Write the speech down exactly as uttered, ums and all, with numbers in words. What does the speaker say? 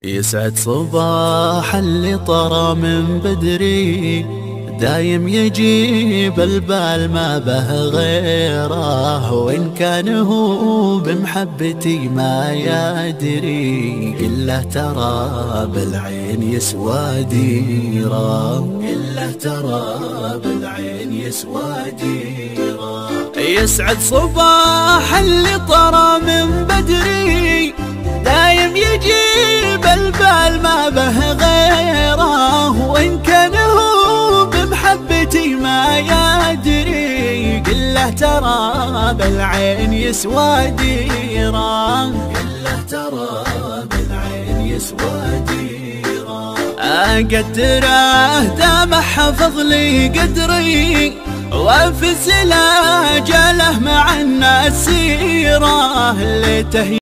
يسعد صباح اللي طرى من بدري، دايم يجيب البال ما به غيره، وإن كان هو بمحبتي ما يدري، قله ترى بالعين يسوى ديره، قله ترى بالعين يسوى ديره. يسعد صباح اللي طرى من بدري، دايم يجيب البال ما به غيره، وإن كان هو بمحبتي ما يدري، قله ترى بالعين يسوى ديره، قله ترى بالعين يسوى ديره. أقدره دام حفظ لي قدري، وفي سلاجله مع الناس سيره، ليته